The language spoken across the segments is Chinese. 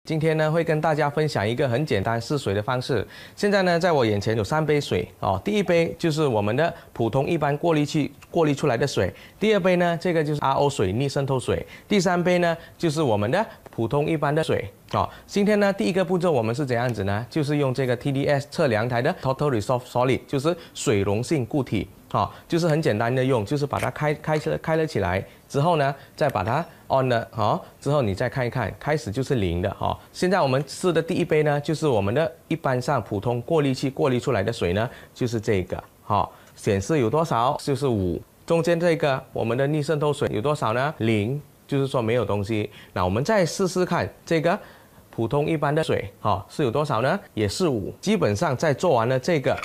今天呢，会跟大家分享一个很简单试水的方式。现在呢，在我眼前有3杯水哦。第一杯就是我们的普通一般过滤器过滤出来的水。第二杯呢，这个就是 RO 水逆渗透水。第3杯呢，就是我们的普通一般的水哦。今天呢，第一个步骤我们是怎样子呢？就是用这个 TDS 测量台的 Total Resolved Solid， 就是水溶性固体。就是很简单的用，就是把它开了起来之后呢，再把它 on 了，之后你再看一看，开始就是0的，现在我们试的第一杯呢，就是我们的一般上普通过滤器过滤出来的水呢，就是这个，显示有多少？就是5。中间这个我们的逆渗透水有多少呢？0，就是说没有东西。那我们再试试看这个普通一般的水，是有多少呢？也是5。基本上在做完了这个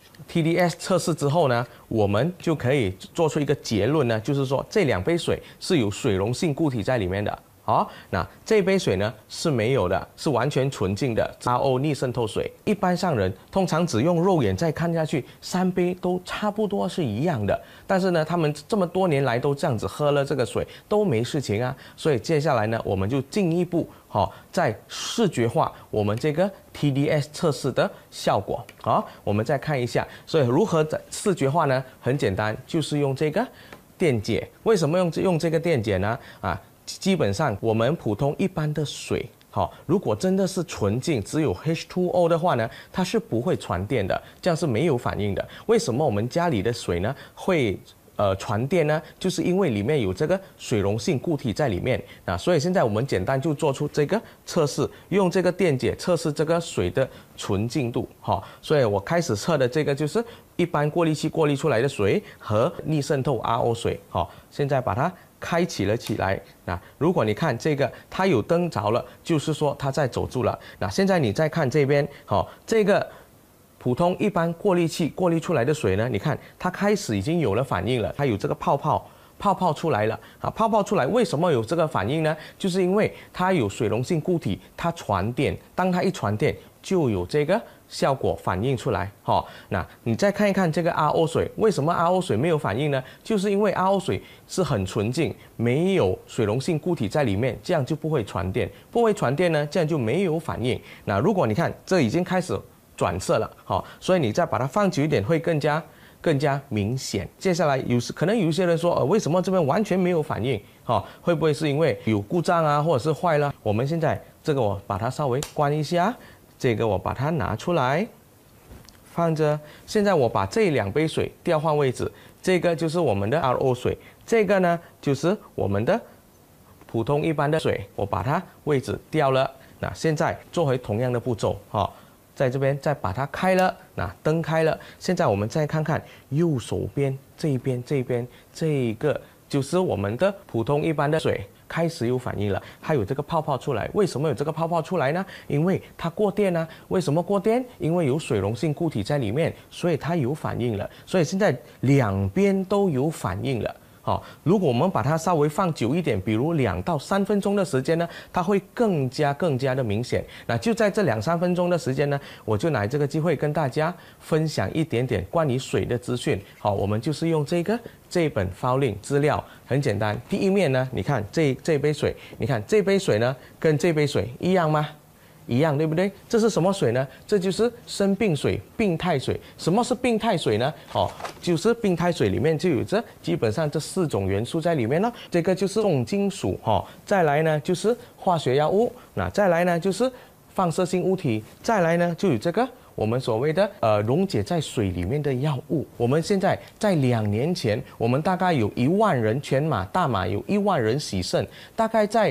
TDS 测试之后呢，我们就可以做出一个结论呢，就是说这2杯水是有水溶性固体在里面的。那这杯水呢是没有的，是完全纯净的 RO 逆渗透水。一般上人通常只用肉眼再看下去，3杯都差不多是一样的。但是呢，他们这么多年来都这样子喝了这个水都没事情啊。所以接下来呢，我们就进一步在视觉化我们这个 TDS 测试的效果。我们再看一下，所以如何在视觉化呢？很简单，就是用这个电解。为什么用这个电解呢？基本上我们普通一般的水，如果真的是纯净只有 H2O 的话呢，它是不会传电的，这样是没有反应的。为什么我们家里的水呢会传电呢？就是因为里面有这个水溶性固体在里面。所以现在我们简单就做出这个测试，用这个电解测试这个水的纯净度。所以我开始测的这个就是一般过滤器过滤出来的水和逆渗透 RO 水。现在把它开启了起来。如果你看这个它有灯着了，就是说它在走住了。现在你再看这边，这个普通一般过滤器过滤出来的水呢，你看它开始已经有了反应了，它有这个泡泡出来了。泡泡出来为什么有这个反应呢？就是因为它有水溶性固体，它传电，当它一传电就有这个效果反映出来。那你再看一看这个 RO 水，为什么 RO 水没有反应呢？就是因为 RO 水是很纯净，没有水溶性固体在里面，这样就不会传电。不会传电呢，这样就没有反应。那如果你看这已经开始转色了，所以你再把它放久一点会更加明显。接下来可能有一些人说，为什么这边完全没有反应？会不会是因为有故障啊，或者是坏了？我们现在这个我把它稍微关一下，这个我把它拿出来放着。现在我把这2杯水调换位置，这个就是我们的 RO 水，这个呢就是我们的普通一般的水，我把它位置调了。那现在做回同样的步骤，在这边再把它开了，灯开了。现在我们再看看右手边这一边，这个就是我们的普通一般的水，开始有反应了，它有这个泡泡出来。为什么有这个泡泡出来呢？因为它过电啊。为什么过电？因为有水溶性固体在里面，所以它有反应了。所以现在2边都有反应了。如果我们把它稍微放久一点，比如2到3分钟的时间呢，它会更加的明显。那就在这2-3分钟的时间呢，我就拿这个机会跟大家分享一点点关于水的资讯。我们就是用这本 Filing 资料，很简单。第一面呢，你看这杯水，你看这杯水呢跟这杯水一样吗？一样，对不对？这是什么水呢？这就是生病水、病态水。什么是病态水呢？就是病态水里面就有基本上这4种元素在里面了。这个就是重金属，再来呢就是化学药物，再来呢就是放射性物体，再来呢就有这个我们所谓的溶解在水里面的药物。我们现在在2年前，我们大概有1万人全马大马有1万人洗肾。大概在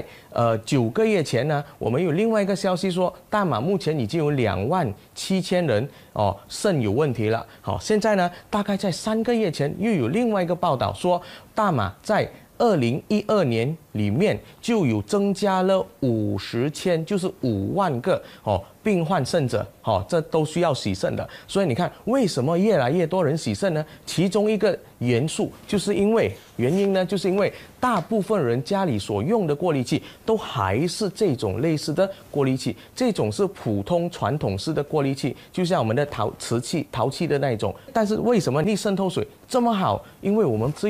9个月前呢，我们有另外一个消息说，大马目前已经有27000人肾有问题了。现在呢，大概在3个月前又有另外一个报道说，大马在2012年里面就有增加了50千，就是5万个病患肾者，这都需要洗肾的。所以你看，为什么越来越多人洗肾呢？其中一个原因呢，就是因为大部分人家里所用的过滤器都还是这种类似的过滤器，这种是普通传统式的过滤器，就像我们的陶器的那一种。但是为什么逆渗透水这么好？因为我们是用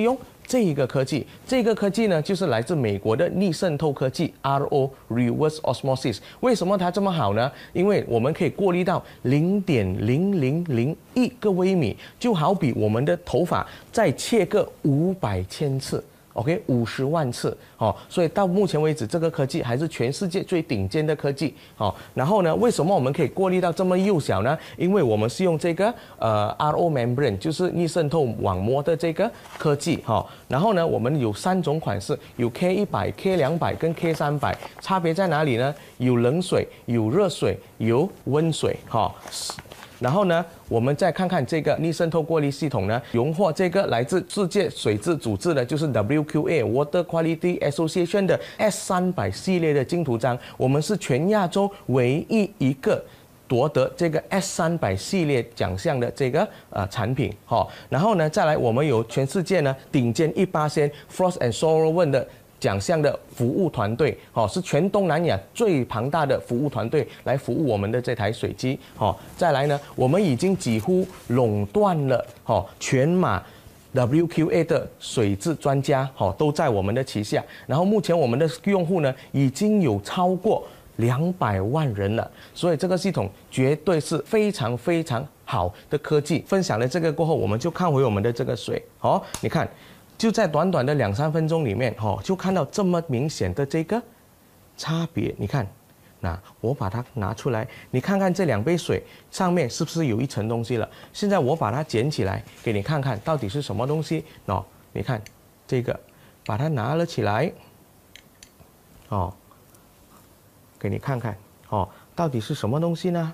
这一个科技。这个科技呢，就是来自美国的逆渗透科技 RO Reverse Osmosis。为什么它这么好呢？因为我们可以过滤到0.0001个微米，就好比我们的头发再切个500千次。OK， 50万次哦，所以到目前为止，这个科技还是全世界最顶尖的科技哦。然后呢，为什么我们可以过滤到这么幼小呢？因为我们是用这个RO membrane， 就是逆渗透网膜的这个科技哈。然后呢，我们有3种款式，有 K100、K200跟 K300，差别在哪里呢？有冷水、有热水、有温水哈。然后呢，我们再看看这个逆渗透过滤系统呢，荣获这个来自世界水质组织的，就是 WQA Water Quality Association 的 S300系列的金图章。我们是全亚洲唯一一个夺得这个 S300系列奖项的这个产品哈。然后呢，再来我们有全世界呢顶尖1%Frost and Sullivan 的奖项的服务团队，是全东南亚最庞大的服务团队来服务我们的这台水机，再来呢，我们已经几乎垄断了，全马 WQA 的水质专家，都在我们的旗下。然后目前我们的用户呢，已经有超过200万人了，所以这个系统绝对是非常非常好的科技。分享了这个过后，我们就看回我们的这个水，你看。就在短短的2-3分钟里面，就看到这么明显的这个差别。你看，那我把它拿出来，你看看这2杯水上面是不是有一层东西了？现在我把它捡起来给你看看，到底是什么东西？你看这个，把它拿了起来，给你看看，到底是什么东西呢？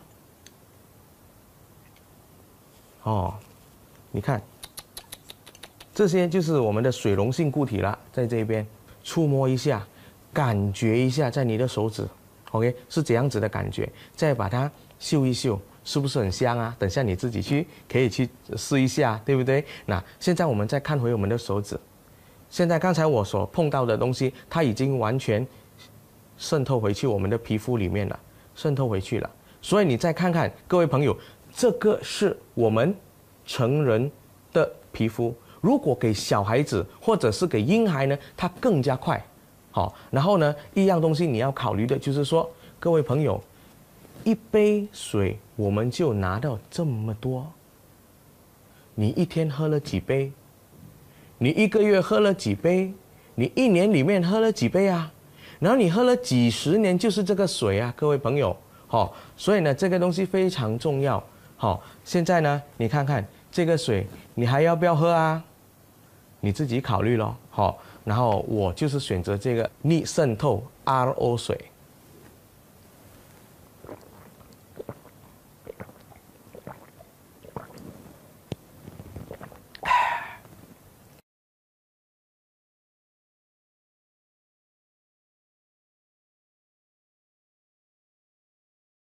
你看。这些就是我们的水溶性固体啦，在这边触摸一下，感觉一下，在你的手指 ，OK， 是这样子的感觉，再把它嗅一嗅，是不是很香啊？等下你自己可以去试一下，对不对？那现在我们再看回我们的手指，现在刚才我所碰到的东西，它已经完全渗透回去我们的皮肤里面了，渗透回去了。所以你再看看，各位朋友，这个是我们成人的皮肤。如果给小孩子或者是给婴孩呢，它更加快。然后呢，一样东西你要考虑的就是说，各位朋友，1杯水我们就拿到这么多，你一天喝了几杯？你1个月喝了几杯？你1年里面喝了几杯啊？然后你喝了几十年就是这个水啊，各位朋友。所以呢，这个东西非常重要。现在呢，你看看这个水，你还要不要喝啊？你自己考虑咯。然后我就是选择这个逆渗透 RO 水。